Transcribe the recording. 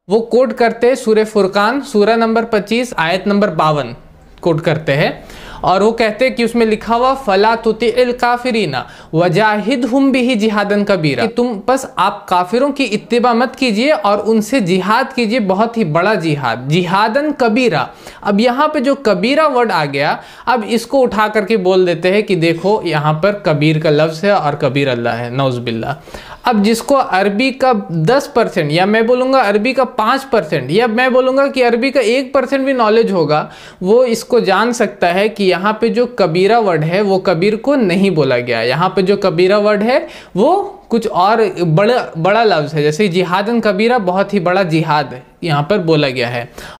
वो कोट करते हैं सूरह फुरकान सूरह नंबर 25 आयत नंबर 52 कोट करते हैं, और वो कहते हैं कि उसमें लिखा हुआ फला तुतिल काफिरीना वजाहिदहुम बिही जिहादन कबीरा, कि तुम बस आप काफिरों की इत्तिबा मत कीजिए और उनसे जिहाद कीजिए, बहुत ही बड़ा जिहाद, जिहादन कबीरा। अब यहाँ पे जो कबीरा वर्ड आ गया, अब इसको उठा करके बोल देते हैं कि देखो यहाँ पर कबीर का लफ्ज़ है और कबीर अल्लाह है, नौज़ुबिल्लाह। अब जिसको अरबी का 10% या मैं बोलूँगा अरबी का 5% या मैं बोलूँगा कि अरबी का 1% भी नॉलेज होगा, वो इसको जान सकता है कि यहाँ पे जो कबीरा वर्ड है वो कबीर को नहीं बोला गया। यहाँ पे जो कबीरा वर्ड है वो कुछ और बड़ा लफ्ज़ है, जैसे जिहादन कबीरा, बहुत ही बड़ा जिहाद यहाँ पर बोला गया है।